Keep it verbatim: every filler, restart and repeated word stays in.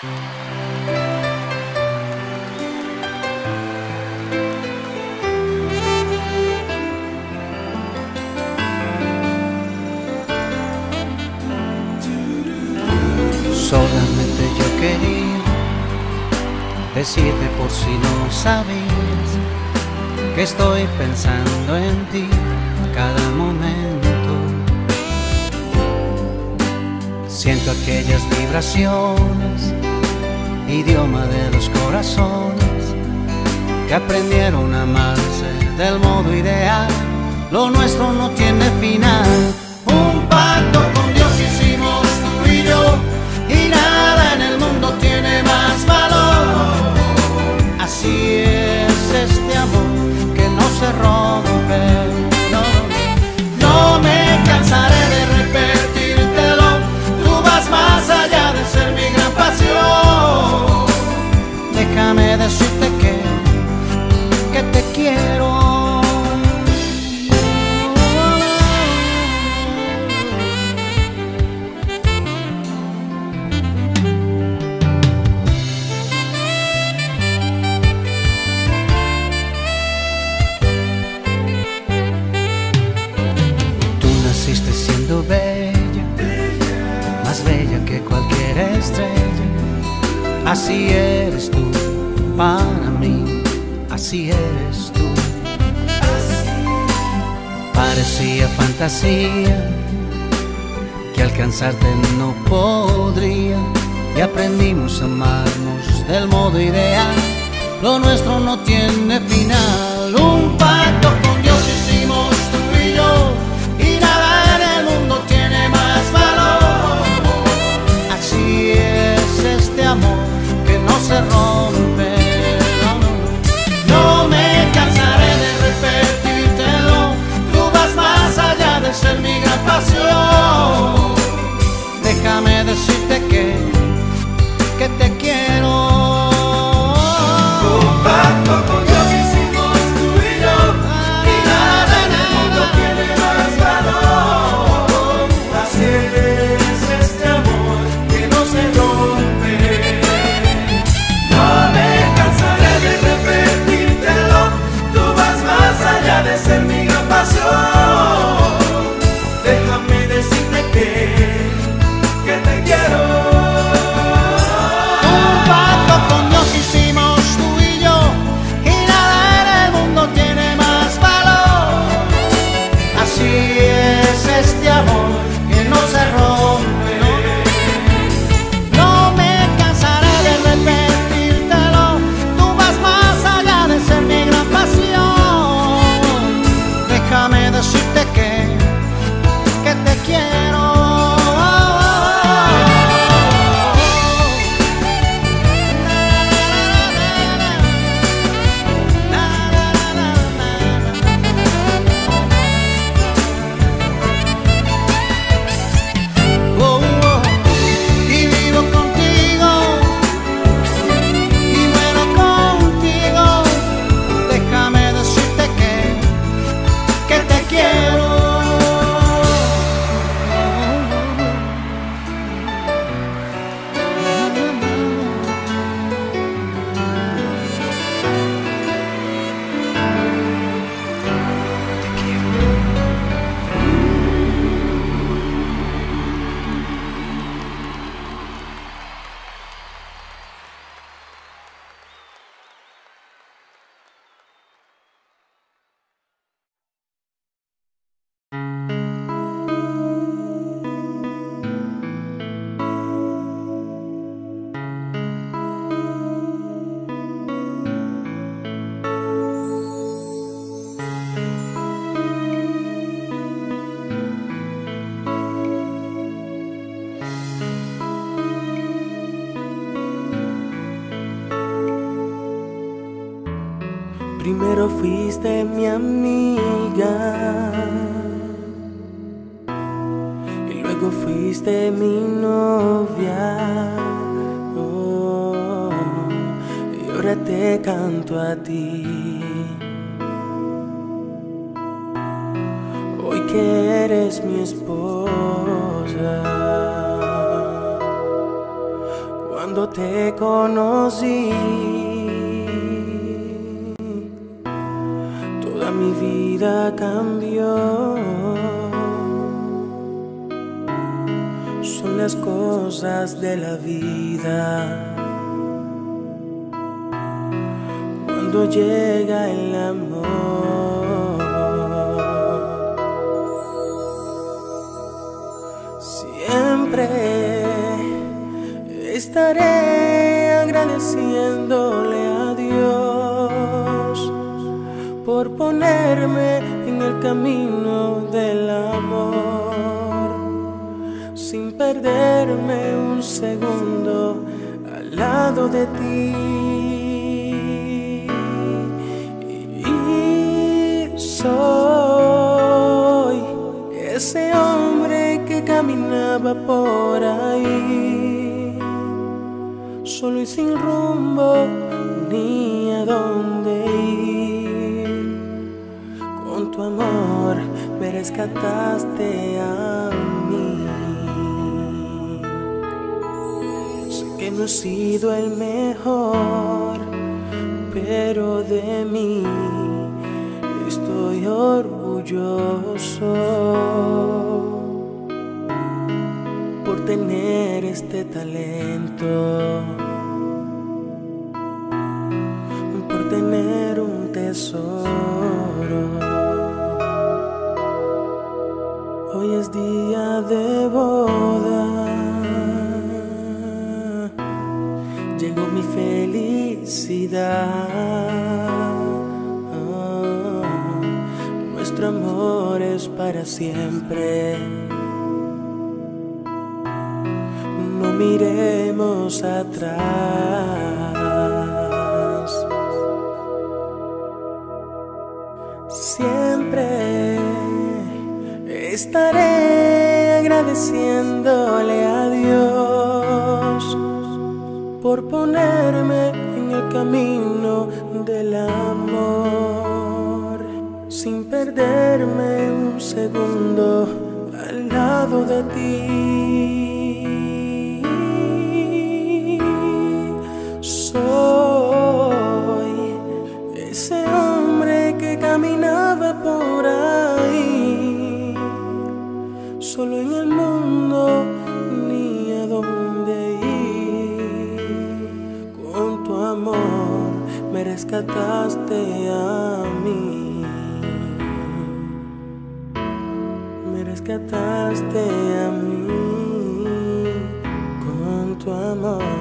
Solamente yo quería decirte, por si no sabías, que estoy pensando en ti cada momento. Siento aquellas vibraciones, idioma de los corazones, que aprendieron a amarse del modo ideal. Lo nuestro no tiene final. Un pacto con Dios hicimos tú y yo, y nada en el mundo tiene más valor. Así es este amor que no se rompe. No, no me cansaré de repetírtelo. Tú vas más allá de ser mi gran pasión. Déjame decirte que, que te quiero. Siendo bella, más bella que cualquier estrella. Así eres tú para mí, así eres tú. Parecía fantasía que alcanzarte no podría, y aprendimos a amarnos del modo ideal. Lo nuestro no tiene final. Un pacto con Dios hicimos tú y yo, y nada en el mundo tiene más valor. Así es este amor que no se rompe. No, no, no me cansaré de repetírtelo. Tú vas más allá de ser mi gran pasión. Déjame decirte que, que te quiero. Un pacto con Dios hicimos tú y yo, y nada en el mundo tiene más valor. Así es este amor que no se rompe. No me cansaré de repetírtelo. Tú vas más allá de ser mi gran pasión. Déjame decirte que, que te quiero. Un pacto con Dios hicimos tú y yo, y nada en el mundo tiene más valor. Así es este amor que no se rompe. No me cansaré de repetírtelo. Tú vas más allá de ser mi gran pasión. Déjame decirte que, que te quiero. Oh, oh, y vivo contigo, y muero contigo. Déjame decirte que, que te quiero. Primero fuiste mi amiga, y luego fuiste mi novia. Oh, y ahora te canto a ti. Hoy que eres mi esposa, Cuando te conocí, toda mi vida cambió. Son las cosas de la vida. Cuando llega el amor, siempre estaré agradeciéndole a Dios por ponerme en el camino del amor, sin perderme un segundo al lado de ti. Y soy ese hombre que caminaba por ahí, solo y sin rumbo ni a dónde ir. Con tu amor me rescataste a mí. Sé que no he sido el mejor, pero de mí estoy orgulloso por tener este talento, por tener un tesoro. Hoy es día de boda, llegó mi felicidad. Oh, nuestro amor es para siempre. No miremos atrás. Siempre estaré agradeciéndole a Dios por ponerme en el camino del amor, sin perderme un segundo al lado de ti. Soy ese hombre que caminaba por ahí, solo en el mundo ni a dónde ir. Con tu amor me rescataste a mí, me rescataste a mí. Con tu amor